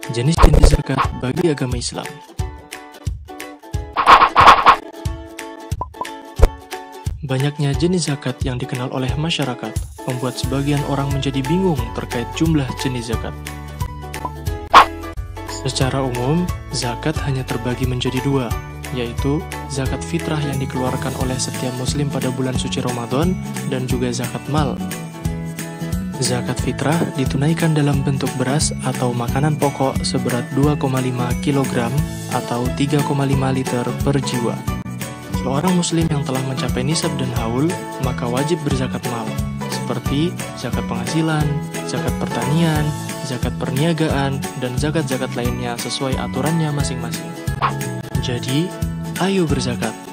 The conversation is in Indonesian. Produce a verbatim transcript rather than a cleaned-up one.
Jenis-jenis zakat bagi agama Islam. Banyaknya jenis zakat yang dikenal oleh masyarakat membuat sebagian orang menjadi bingung terkait jumlah jenis zakat. Secara umum, zakat hanya terbagi menjadi dua, yaitu zakat fitrah yang dikeluarkan oleh setiap muslim pada bulan suci Ramadan dan juga zakat mal. Zakat fitrah ditunaikan dalam bentuk beras atau makanan pokok seberat dua koma lima kilogram atau tiga koma lima liter per jiwa. Seorang muslim yang telah mencapai nisab dan haul, maka wajib berzakat mal, seperti zakat penghasilan, zakat pertanian, zakat perniagaan, dan zakat-zakat lainnya sesuai aturannya masing-masing. Jadi, ayo berzakat.